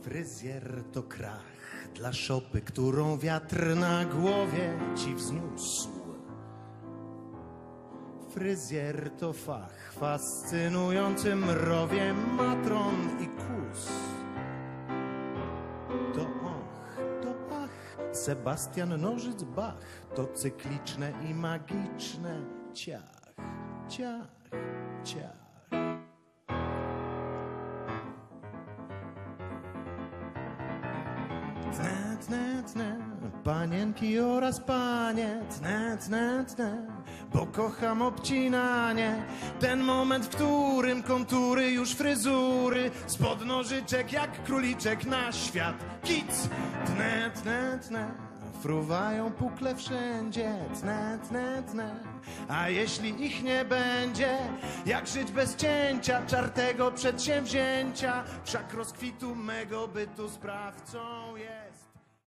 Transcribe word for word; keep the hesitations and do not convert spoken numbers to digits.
Fryzjer to krach dla szopy, którą wiatr na głowie ci wzniósł. Fryzjer to fach fascynujący mrowie matron i kus. To och, to ach, Sebastian Nożyc Bach, to cykliczne i magiczne ciach, ciach, ciach. Tnę, tnę, tnę, panienki oraz panie, tnę, tnę, tnę, bo kocham obcinanie. Ten moment, w którym kontury już fryzury, spod nożyczek jak króliczek na świat kic. Tnę, tnę, tnę, fruwają pukle wszędzie, tnę, tnę, tnę. A jeśli ich nie będzie, jak żyć bez cięcia czartego przedsięwzięcia? Wszak rozkwitu mego bytu sprawcą jest